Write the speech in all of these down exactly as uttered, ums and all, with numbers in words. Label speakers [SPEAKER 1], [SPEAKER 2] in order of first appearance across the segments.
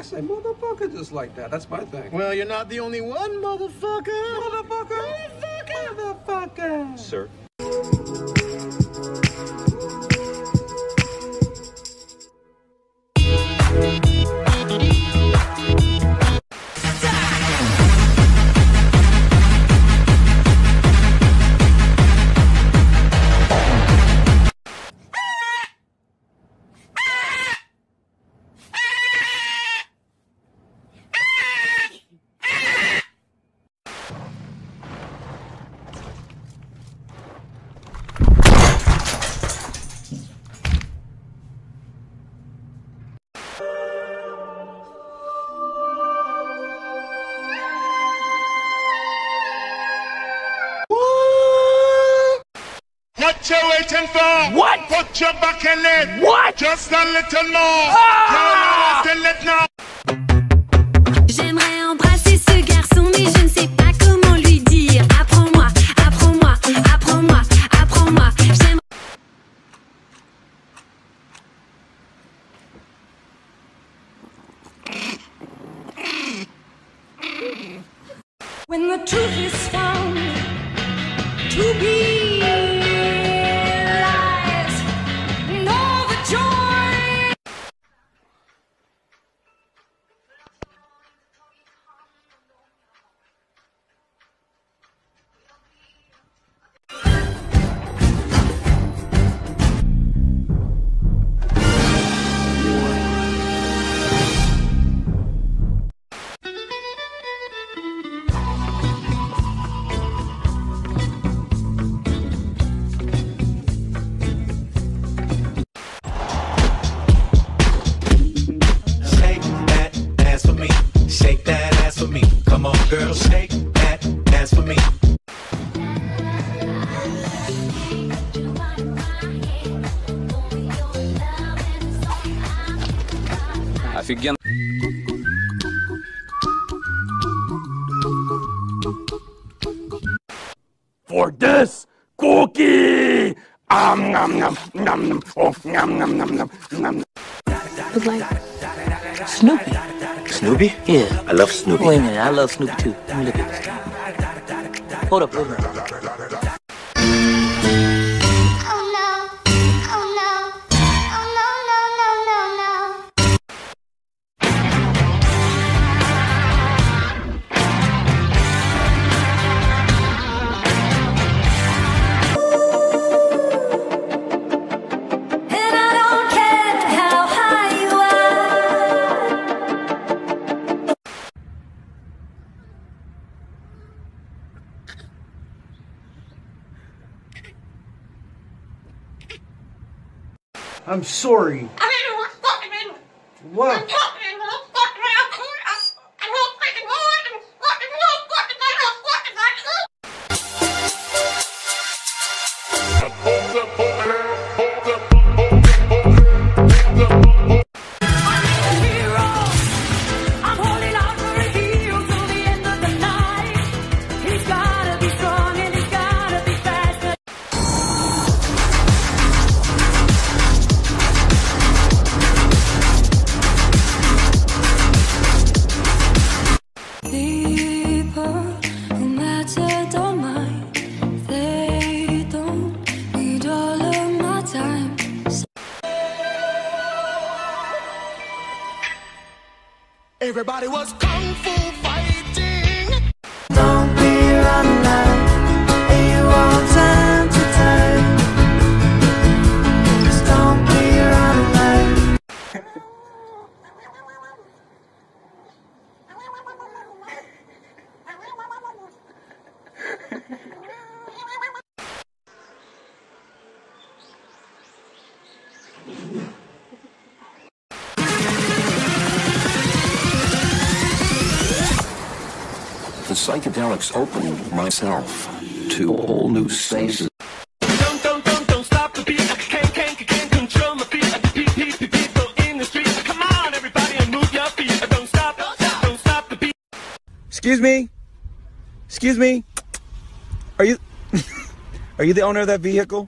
[SPEAKER 1] say motherfucker just like that. That's my thing.
[SPEAKER 2] Well, you're not the only one, motherfucker.
[SPEAKER 1] Motherfucker. Motherfucker. Motherfucker.
[SPEAKER 2] Sir.
[SPEAKER 3] What you waiting for?
[SPEAKER 4] What?
[SPEAKER 3] Put your back in it.
[SPEAKER 4] What?
[SPEAKER 3] Just a little more.
[SPEAKER 4] Ah!
[SPEAKER 3] Don't let it now.
[SPEAKER 5] J'aimerais embrasser ce garçon, mais je ne sais pas comment lui dire. Apprends-moi, apprends-moi, apprends-moi, apprends-moi. J'aimerais... When the truth is found to be
[SPEAKER 6] girl, shake that ass for me.
[SPEAKER 7] Офигенно.
[SPEAKER 4] For this cookie! Um, nom, nom, nom, nom. Oh, nom, nom, nom, nom, nom.
[SPEAKER 8] Look like Snoopy.
[SPEAKER 6] Snoopy?
[SPEAKER 8] Yeah.
[SPEAKER 6] I love Snoopy.
[SPEAKER 8] Wait a minute, I love Snoopy too. Let me look at this. Hold up, hold up.
[SPEAKER 1] I'm sorry. What?
[SPEAKER 3] Everybody was kung fu fighting.
[SPEAKER 9] Don't be running out, you want time to time. Just don't be running out.
[SPEAKER 10] The psychedelics opened myself to all new spaces.
[SPEAKER 3] Don't, don't, don't, don't stop the beat. I can't, can't, can't control my feet. I beat, beat, beat, people in the street. Come on, everybody, and move your feet. Don't stop, don't stop, don't stop the beat.
[SPEAKER 11] Excuse me? Excuse me? Are you... Are you the owner of that vehicle?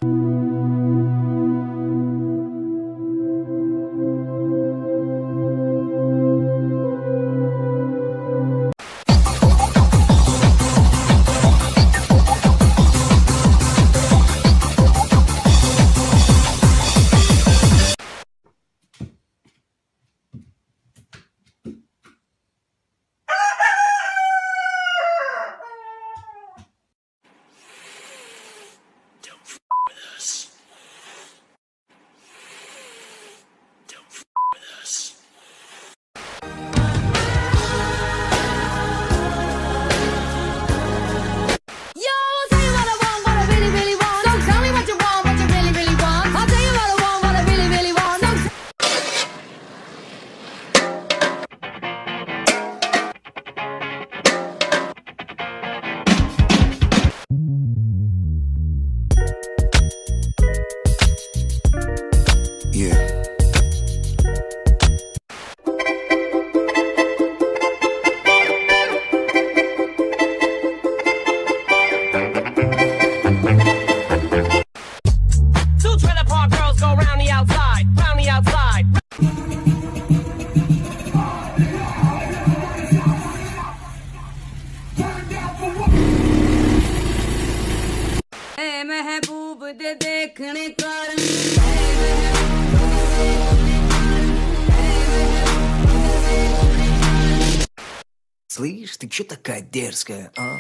[SPEAKER 12] Слышь, ты чё такая дерзкая, а?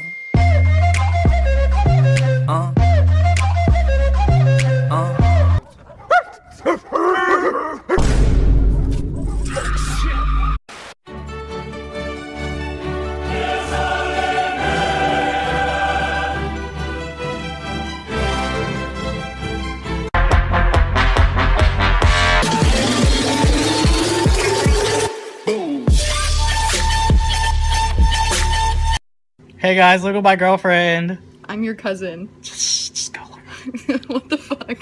[SPEAKER 12] А? А?
[SPEAKER 13] Hey guys, look at my girlfriend.
[SPEAKER 14] I'm your cousin.
[SPEAKER 13] Just, just go.
[SPEAKER 14] What the fuck?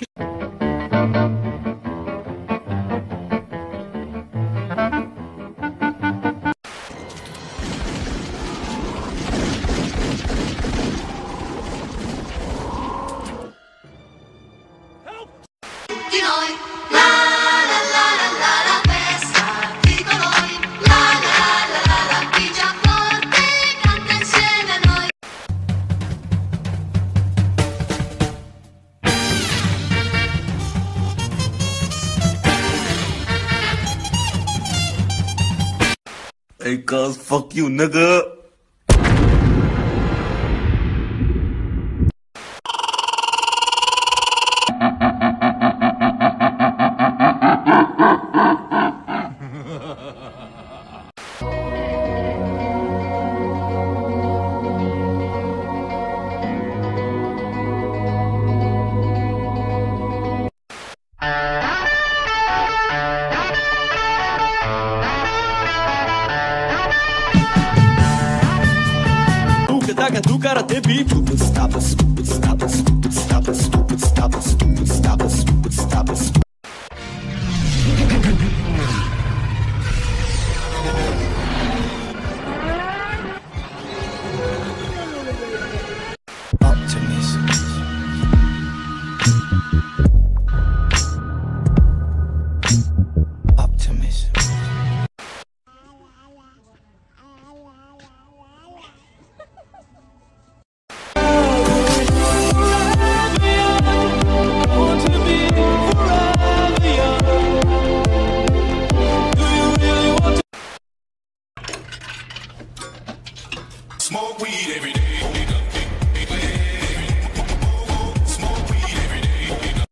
[SPEAKER 15] Hey, cuz, fuck you, nigga.
[SPEAKER 3] Do karate beat. Stupid, stop it, stupid, stop it, stupid, stop it, stupid, stop it, stupid, stop it, stupid, stop it.
[SPEAKER 12] Optimism. Optimism.
[SPEAKER 3] Smoke weed every day. Smoke weed every day.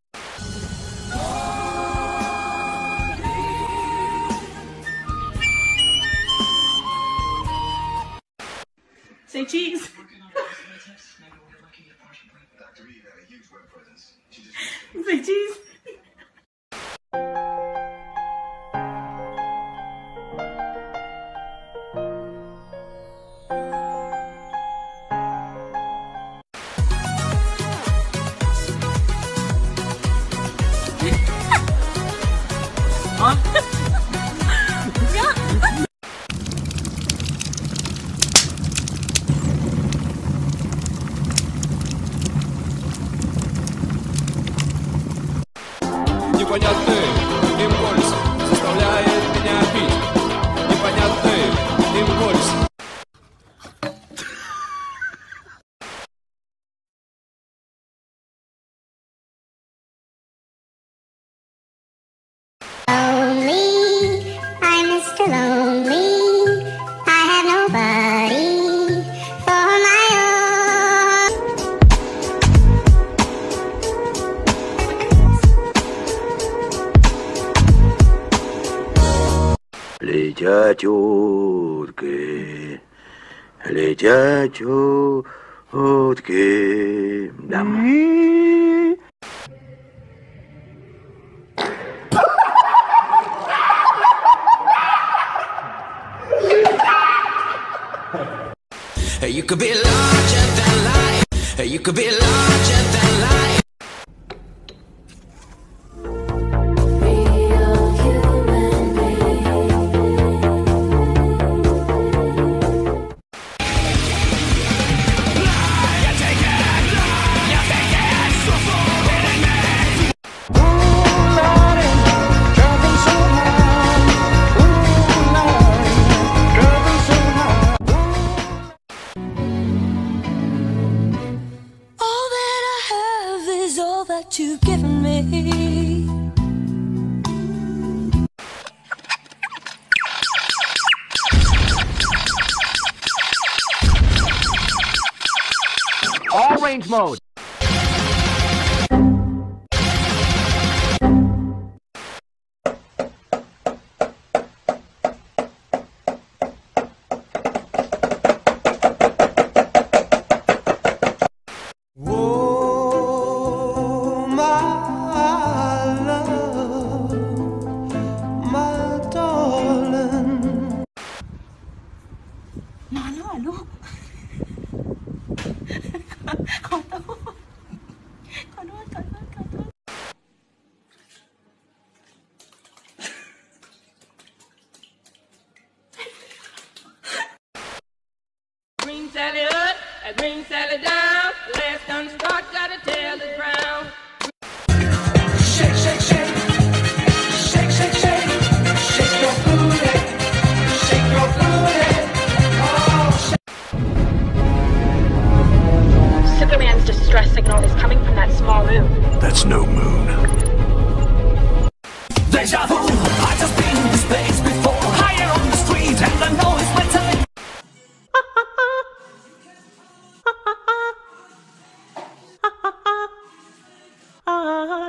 [SPEAKER 14] Say cheese. Say cheese.
[SPEAKER 3] Непонятный импульс заставляет меня пить. Непонятный импульс.
[SPEAKER 5] Lonely, I'm Mister Lonely. I have nobody for my own.
[SPEAKER 4] Летят утки, летят утки.
[SPEAKER 12] You could be larger than life. You could be larger than life.
[SPEAKER 5] That you've given me.
[SPEAKER 4] All range mode.
[SPEAKER 3] Green Sally up, and green Sally down. Last done start, gotta tell the ground.
[SPEAKER 9] Shake, shake, shake. Shake, shake, shake. Shake your booty. Shake your booty. Oh, shake.
[SPEAKER 14] Superman's distress signal is coming from that small room.
[SPEAKER 10] That's no moon.
[SPEAKER 12] Deja vu. I just been in this place before. Higher on the street, and I know it's my time.
[SPEAKER 14] Ah.